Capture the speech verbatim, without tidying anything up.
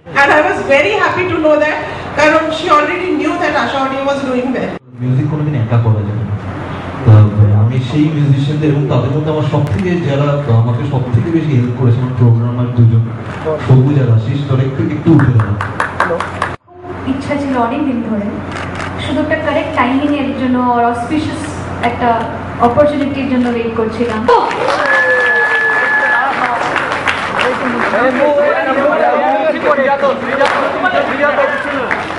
And I was very happy to know that কারণ she already knew that Ashawani was doing well. Music কোনোদিন একা করা যাবে না। আমি সেই মিউজিশিয়ানদের এবং তাদের মধ্যে আমার সব থেকে যারা আমাকে সব থেকে বেশি হেল্প করেছে আমার প্রোগ্রামার দুজন সবুজ আর আশিস, তোরা একটু একটু উঠে দাঁড়া। ইচ্ছা ছিল অনেক দিন ধরে, শুধু একটা কারেক্ট টাইমিং এর জন্য আর অসপিশিয়াস একটা অপরচুনিটির জন্য ওয়েট করছিলাম। Hey,